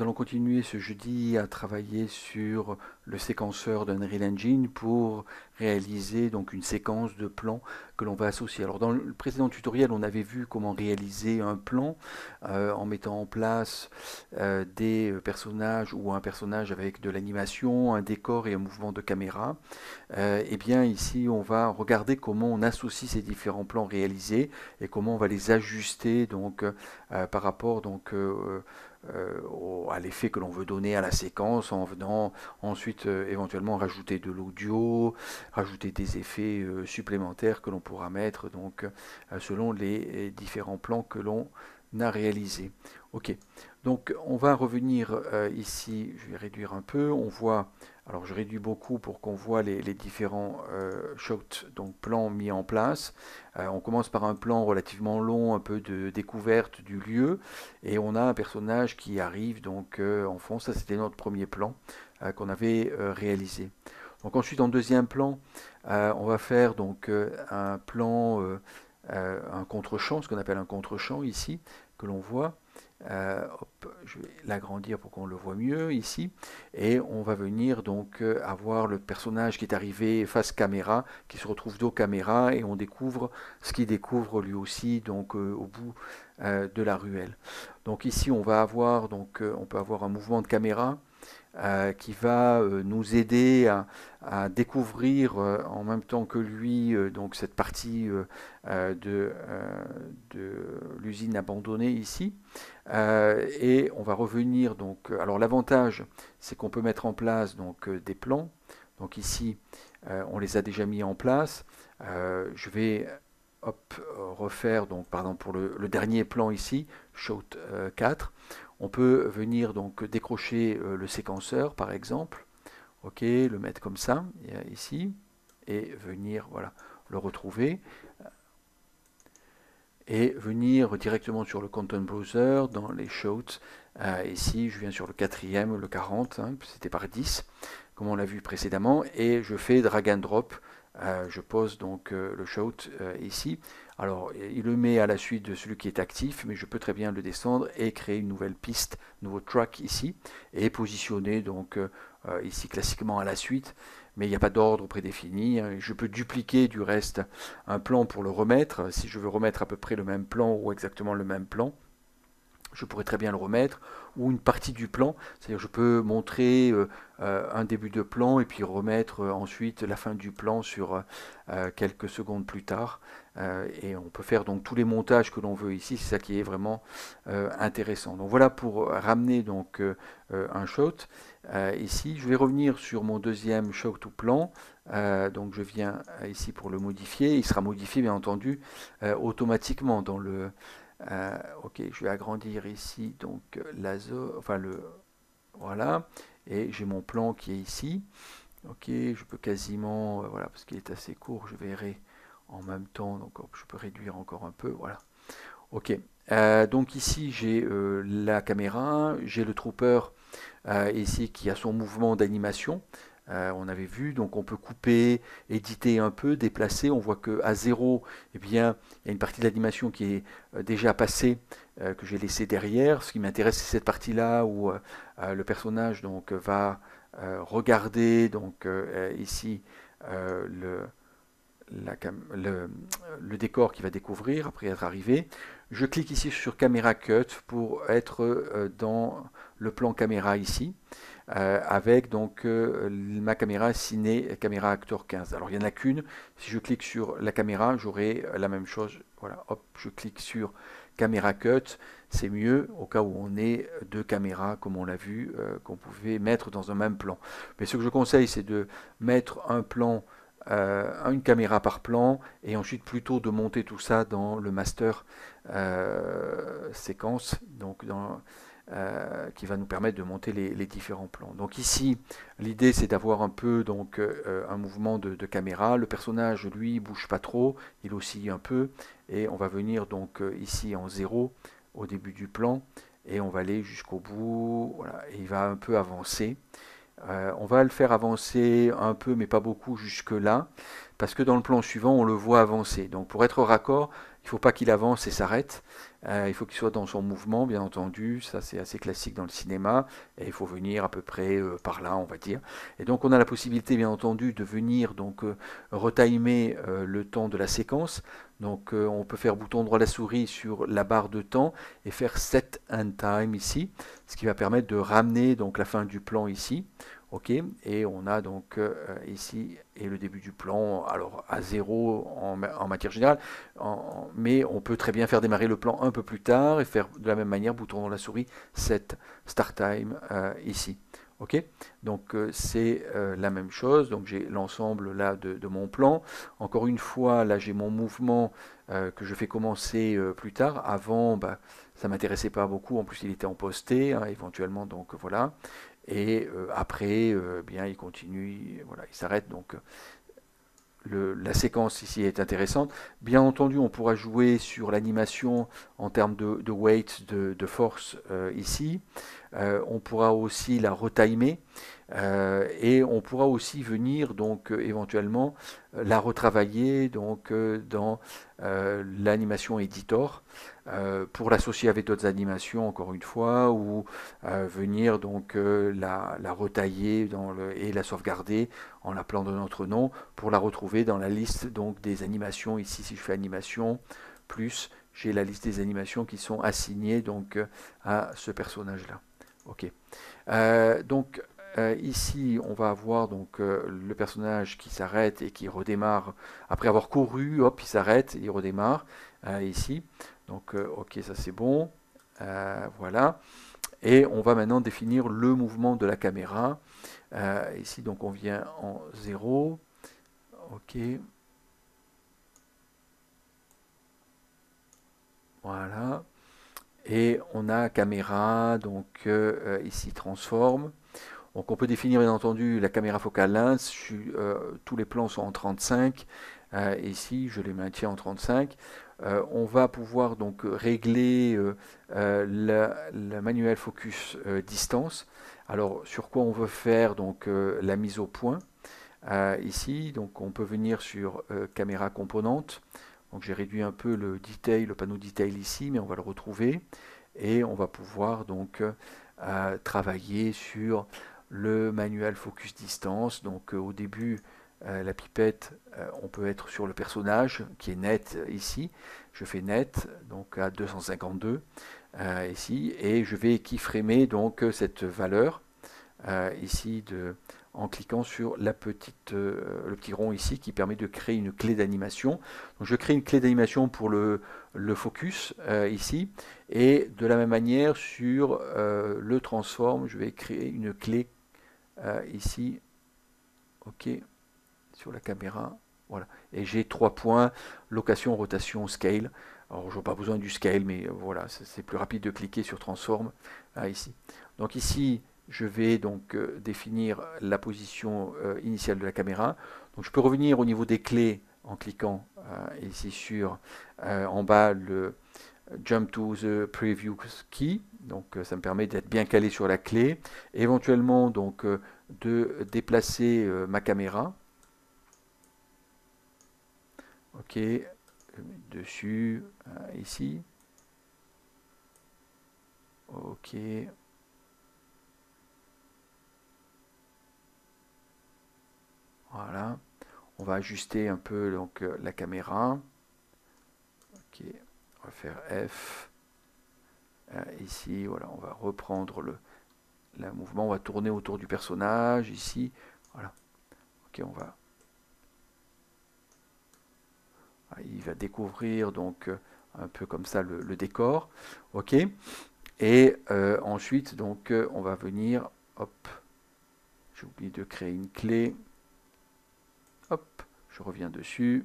nous allons continuer ce jeudi à travailler sur le séquenceur d'Unreal Engine pour réaliser donc une séquence de plans que l'on va associer. Alors dans le précédent tutoriel, on avait vu comment réaliser un plan en mettant en place des personnages ou un personnage avec de l'animation, un décor et un mouvement de caméra. Et bien ici, on va regarder comment on associe ces différents plans réalisés et comment on va les ajuster donc par rapport donc à l'effet que l'on veut donner à la séquence en venant ensuite éventuellement rajouter de l'audio, rajouter des effets supplémentaires que l'on pourra mettre donc selon les différents plans que l'on a réalisés. Ok, donc on va revenir ici, je vais réduire un peu, on voit, alors je réduis beaucoup pour qu'on voit les différents shots, donc plans mis en place. On commence par un plan relativement long, un peu de découverte du lieu, et on a un personnage qui arrive donc en fond. Ça, c'était notre premier plan qu'on avait réalisé. Donc ensuite, en deuxième plan, on va faire donc un plan, un contre-champ, ce qu'on appelle un contre-champ ici, que l'on voit. Hop, je vais l'agrandir pour qu'on le voit mieux ici. Et on va venir donc avoir le personnage qui est arrivé face caméra, qui se retrouve dos caméra, et on découvre ce qu'il découvre lui aussi donc au bout de la ruelle. Donc ici on va avoir donc on peut avoir un mouvement de caméra qui va nous aider à découvrir en même temps que lui donc cette partie de l'usine abandonnée ici. Et on va revenir donc. Alors l'avantage, c'est qu'on peut mettre en place donc des plans. Donc ici, on les a déjà mis en place. Je vais hop, refaire donc par exemple pour le dernier plan ici, Shot 4. On peut venir donc décrocher le séquenceur par exemple. Ok, le mettre comme ça ici et venir voilà le retrouver et venir directement sur le Content Browser dans les shots. Ici, je viens sur le quatrième, le 40, hein, c'était par 10, comme on l'a vu précédemment, et je fais drag and drop. Je pose donc le shot ici. Alors, il le met à la suite de celui qui est actif, mais je peux très bien le descendre et créer une nouvelle piste, nouveau track ici, et positionner donc ici classiquement à la suite, mais il n'y a pas d'ordre prédéfini. Je peux dupliquer du reste un plan pour le remettre. Si je veux remettre à peu près le même plan ou exactement le même plan, je pourrais très bien le remettre, ou une partie du plan, c'est-à-dire je peux montrer un début de plan et puis remettre ensuite la fin du plan sur quelques secondes plus tard. Et on peut faire donc tous les montages que l'on veut ici, c'est ça qui est vraiment intéressant. Donc voilà pour ramener donc un shot. Ici, je vais revenir sur mon deuxième shot ou plan. Donc je viens ici pour le modifier. Il sera modifié bien entendu automatiquement dans le ok, je vais agrandir ici donc la zone, enfin voilà, et j'ai mon plan qui est ici. Ok, je peux quasiment, voilà, parce qu'il est assez court, je verrai en même temps, donc hop, je peux réduire encore un peu, voilà. Ok, donc ici j'ai la caméra, j'ai le trooper ici qui a son mouvement d'animation. On avait vu, donc on peut couper, éditer un peu, déplacer. On voit qu'à 0, eh bien, il y a une partie de l'animation qui est déjà passée, que j'ai laissée derrière. Ce qui m'intéresse, c'est cette partie-là où le personnage donc, va regarder donc, ici le décor qu'il va découvrir après être arrivé. Je clique ici sur Camera Cut pour être dans le plan caméra ici, avec donc ma caméra Ciné Caméra Actor 15. Alors il n'y en a qu'une. Si je clique sur la caméra, j'aurai la même chose. Voilà, hop, je clique sur Camera Cut. C'est mieux au cas où on ait deux caméras, comme on l'a vu, qu'on pouvait mettre dans un même plan. Mais ce que je conseille, c'est de mettre un plan une caméra par plan et ensuite plutôt de monter tout ça dans le master séquence donc qui va nous permettre de monter les différents plans. Donc ici l'idée c'est d'avoir un peu donc un mouvement de caméra. Le personnage lui bouge pas trop, il oscille un peu et on va venir donc ici en 0 au début du plan et on va aller jusqu'au bout, voilà, et il va un peu avancer. On va le faire avancer un peu, mais pas beaucoup jusque là, parce que dans le plan suivant, on le voit avancer. Donc pour être raccord, il ne faut pas qu'il avance et s'arrête. Il faut qu'il soit dans son mouvement, bien entendu. Ça, c'est assez classique dans le cinéma. Et il faut venir à peu près par là, on va dire. Et donc on a la possibilité, bien entendu, de venir donc retimer le temps de la séquence. Donc on peut faire bouton droit de la souris sur la barre de temps et faire Set and Time ici, ce qui va permettre de ramener donc la fin du plan ici. Ok, et on a donc ici et le début du plan, alors à 0 en matière générale, mais on peut très bien faire démarrer le plan un peu plus tard et faire de la même manière, bouton dans la souris, Set Start Time ici. Ok, donc c'est la même chose. Donc j'ai l'ensemble là de mon plan. Encore une fois, là j'ai mon mouvement que je fais commencer plus tard. Avant, bah, ça m'intéressait pas beaucoup. En plus, il était en posté, hein, éventuellement. Donc voilà. Et après, bien, il continue. Voilà, il s'arrête. Donc la séquence ici est intéressante. Bien entendu, on pourra jouer sur l'animation en termes de weight, de force ici. On pourra aussi la retimer et on pourra aussi venir donc éventuellement la retravailler donc dans l'animation editor pour l'associer avec d'autres animations encore une fois ou venir donc la retailler et la sauvegarder en l'appelant de notre nom pour la retrouver dans la liste donc des animations. Ici, si je fais animation plus, j'ai la liste des animations qui sont assignées donc à ce personnage là. Ok. Donc ici, on va avoir donc le personnage qui s'arrête et qui redémarre après avoir couru. Hop, il s'arrête, il redémarre ici. Donc ok, ça c'est bon. Voilà. Et on va maintenant définir le mouvement de la caméra. Ici, donc on vient en 0. Ok. Voilà. Et on a caméra, donc ici transforme. Donc on peut définir bien entendu la caméra focale lens. Tous les plans sont en 35. Ici, je les maintiens en 35. On va pouvoir donc régler la manuel focus distance. Alors sur quoi on veut faire donc la mise au point ici. Donc on peut venir sur caméra composante. Donc j'ai réduit un peu le detail, le panneau detail ici, mais on va le retrouver et on va pouvoir donc travailler sur le manuel focus distance. Donc au début, la pipette, on peut être sur le personnage qui est net ici. Je fais net, donc à 252 ici, et je vais keyframer donc cette valeur ici en cliquant sur le petit rond ici qui permet de créer une clé d'animation. Donc je crée une clé d'animation pour le focus ici et de la même manière sur le transform, je vais créer une clé ici, ok, sur la caméra. Voilà. Et j'ai 3 points, location, rotation, scale. Alors je n'ai pas besoin du scale, mais voilà, c'est plus rapide de cliquer sur transform ici. Donc ici, je vais donc définir la position initiale de la caméra. Donc je peux revenir au niveau des clés en cliquant ici sur en bas le Jump to the Preview Key. Donc ça me permet d'être bien calé sur la clé. Éventuellement donc de déplacer ma caméra. Ok, je mets dessus ici. Ok. Voilà. On va ajuster un peu donc la caméra. Ok. On va faire F. Ici, voilà, on va reprendre le mouvement. On va tourner autour du personnage ici. Voilà. Ok, on va. Il va découvrir donc un peu comme ça le décor. Ok. Et ensuite, donc, on va venir. Hop. J'ai oublié de créer une clé. Hop. Je reviens dessus.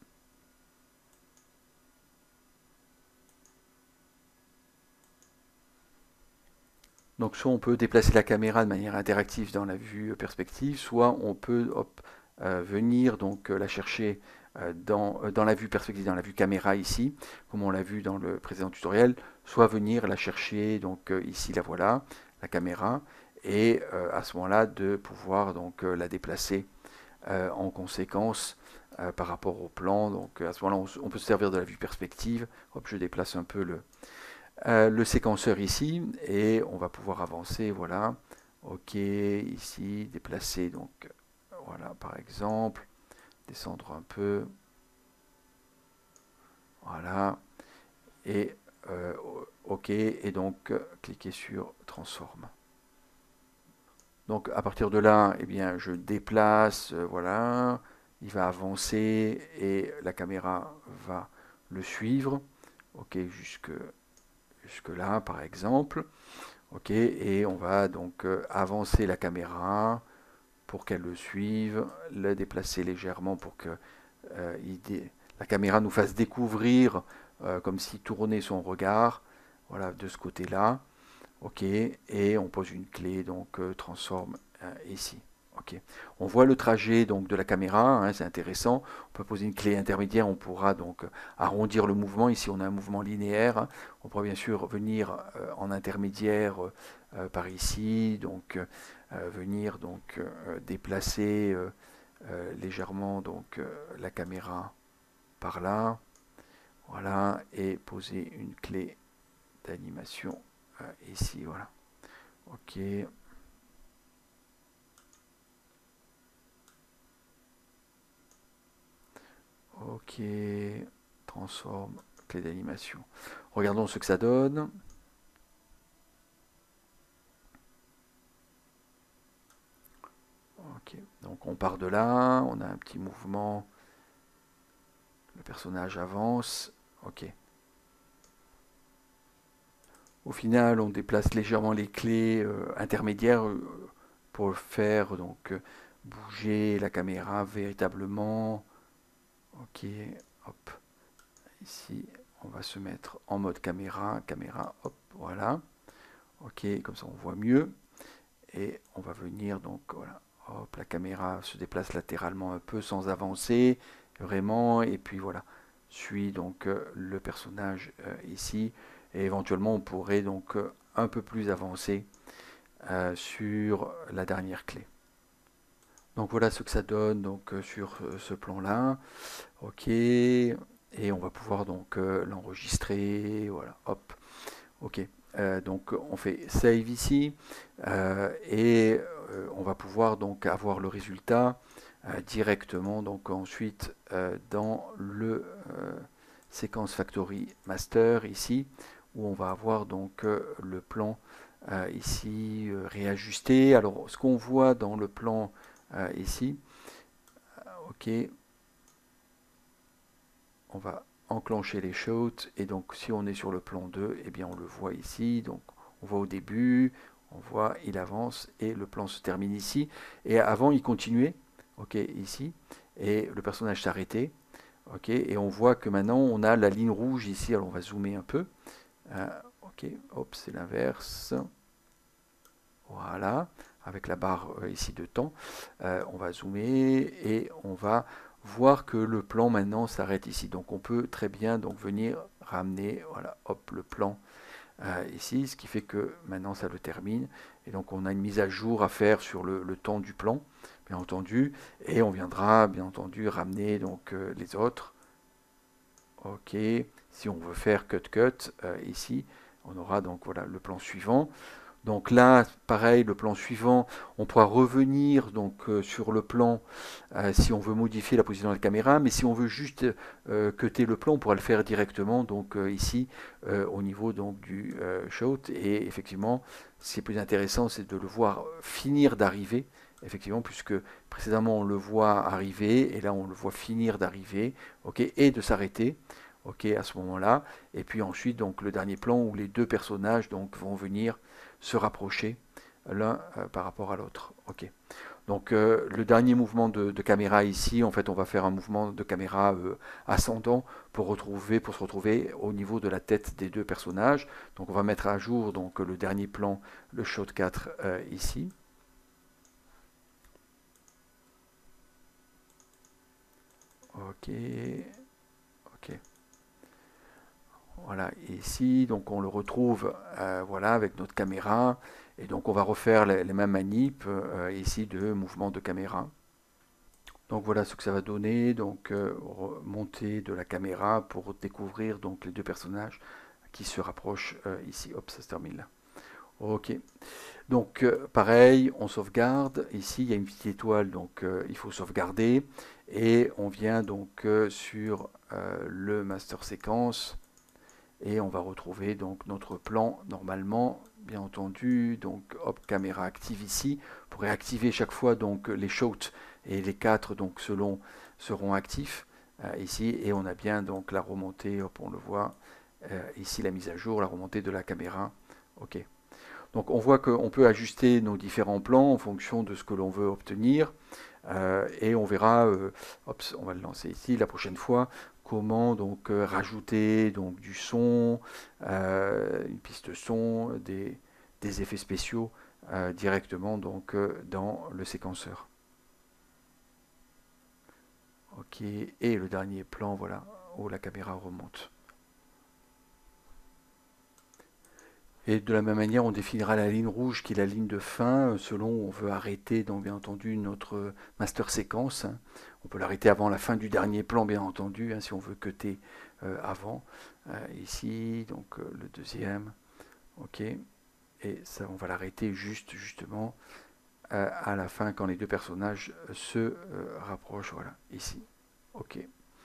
Donc soit on peut déplacer la caméra de manière interactive dans la vue perspective, soit on peut venir donc la chercher dans la vue perspective, dans la vue caméra ici, comme on l'a vu dans le précédent tutoriel, soit venir la chercher, donc ici la voilà, la caméra, et à ce moment-là de pouvoir donc la déplacer en conséquence par rapport au plan. Donc à ce moment-là, on peut se servir de la vue perspective. Hop, je déplace un peu le séquenceur ici et on va pouvoir avancer. Voilà. Ok, ici, déplacer. Donc voilà, par exemple, descendre un peu. Voilà. Et OK, et donc cliquer sur Transform. Donc à partir de là, eh bien, je déplace, voilà, il va avancer et la caméra va le suivre. OK, jusque là, par exemple. OK, et on va donc avancer la caméra pour qu'elle le suive, la déplacer légèrement pour que la caméra nous fasse découvrir comme si tournait son regard. Voilà, de ce côté-là. OK, et on pose une clé, donc transforme ici. OK. On voit le trajet donc de la caméra, hein, c'est intéressant. On peut poser une clé intermédiaire, on pourra donc arrondir le mouvement. Ici, on a un mouvement linéaire, hein. On pourra bien sûr venir en intermédiaire par ici, donc venir donc déplacer légèrement donc la caméra par là, voilà, et poser une clé d'animation ici, voilà. OK. OK. Transforme, clé d'animation. Regardons ce que ça donne. OK. Donc on part de là, on a un petit mouvement. Le personnage avance. OK. Au final, on déplace légèrement les clés intermédiaires pour faire donc bouger la caméra véritablement. OK, hop. Ici, on va se mettre en mode caméra, hop, voilà. OK, comme ça on voit mieux. Et on va venir donc, voilà, hop, la caméra se déplace latéralement un peu sans avancer, vraiment. Et puis voilà, suit donc le personnage ici. Et éventuellement, on pourrait donc un peu plus avancer sur la dernière clé. Donc voilà ce que ça donne donc sur ce plan-là. OK. Et on va pouvoir donc l'enregistrer. Voilà, hop. OK. Donc on fait save ici et on va pouvoir donc avoir le résultat directement donc ensuite dans le séquence factory master ici où on va avoir donc le plan ici réajusté. Alors ce qu'on voit dans le plan ici, OK, on va enclencher les shots et donc si on est sur le plan 2, eh bien on le voit ici, donc on voit au début, on voit il avance et le plan se termine ici et avant il continuait, ok, ici, et le personnage s'arrêtait, ok, et on voit que maintenant on a la ligne rouge ici. Alors on va zoomer un peu, ok, hop, c'est l'inverse, voilà, avec la barre ici de temps. On va zoomer et on va voir que le plan maintenant s'arrête ici. Donc on peut très bien donc venir ramener, voilà, hop, le plan ici, ce qui fait que maintenant ça le termine. Et donc on a une mise à jour à faire sur le temps du plan, bien entendu, et on viendra bien entendu ramener donc les autres. OK, si on veut faire cut ici, on aura donc voilà le plan suivant. Donc là, pareil, le plan suivant, on pourra revenir donc sur le plan si on veut modifier la position de la caméra, mais si on veut juste cutter le plan, on pourra le faire directement donc ici au niveau donc du shot. Et effectivement, ce qui est plus intéressant, c'est de le voir finir d'arriver, effectivement, puisque précédemment on le voit arriver et là on le voit finir d'arriver, ok, et de s'arrêter. Ok, à ce moment-là, et puis ensuite donc le dernier plan où les deux personnages donc vont venir se rapprocher l'un par rapport à l'autre. Ok. Donc le dernier mouvement de caméra ici, en fait, on va faire un mouvement de caméra ascendant pour se retrouver au niveau de la tête des deux personnages. Donc on va mettre à jour donc le dernier plan, le shot 4 ici. Ok. Ok. Voilà, et ici, donc on le retrouve voilà, avec notre caméra, et donc on va refaire les mêmes manips ici de mouvement de caméra. Donc voilà ce que ça va donner, donc monter de la caméra pour découvrir donc les deux personnages qui se rapprochent ici. Hop, ça se termine là. Ok. Donc pareil, on sauvegarde. Ici, il y a une petite étoile, donc il faut sauvegarder. Et on vient donc sur le master séquence et on va retrouver donc notre plan normalement, bien entendu. Donc hop, caméra active ici pour réactiver chaque fois donc les shots et les quatre donc selon seront actifs ici et on a bien donc la remontée, hop, on le voit ici la mise à jour, la remontée de la caméra. Ok. Donc on voit qu'on peut ajuster nos différents plans en fonction de ce que l'on veut obtenir. Et on verra, hop, on va le lancer ici la prochaine fois, comment donc rajouter donc du son, une piste son, des effets spéciaux directement donc dans le séquenceur. Ok, et le dernier plan, voilà, où la caméra remonte. Et de la même manière, on définira la ligne rouge qui est la ligne de fin selon où on veut arrêter, donc bien entendu, notre master séquence. Hein. On peut l'arrêter avant la fin du dernier plan, bien entendu, hein, si on veut cutter avant. Ici, donc le deuxième. Ok. Et ça, on va l'arrêter justement à la fin quand les deux personnages se rapprochent. Voilà, ici. Ok.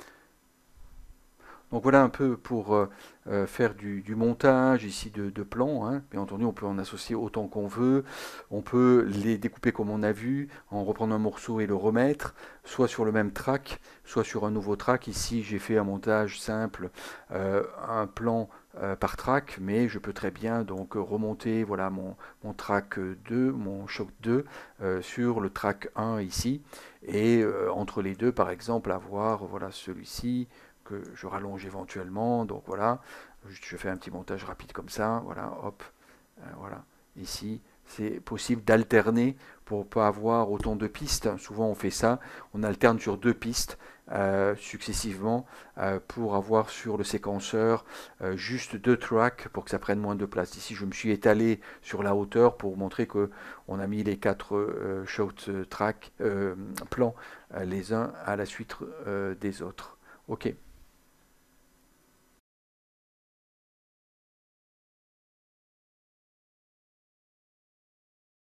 Donc voilà un peu pour faire du montage ici de plans. Hein. Bien entendu, on peut en associer autant qu'on veut. On peut les découper comme on a vu, en reprendre un morceau et le remettre, soit sur le même track, soit sur un nouveau track. Ici, j'ai fait un montage simple, un plan par track, mais je peux très bien donc remonter voilà mon track 2, mon choc 2 sur le track 1 ici, et entre les deux, par exemple, avoir voilà celui-ci que je rallonge éventuellement. Donc voilà, je fais un petit montage rapide comme ça. Voilà, hop, voilà. Ici, c'est possible d'alterner pour pas avoir autant de pistes. Souvent, on fait ça. On alterne sur deux pistes successivement pour avoir sur le séquenceur juste deux tracks pour que ça prenne moins de place. Ici, je me suis étalé sur la hauteur pour montrer que on a mis les quatre shot track plans les uns à la suite des autres. Ok.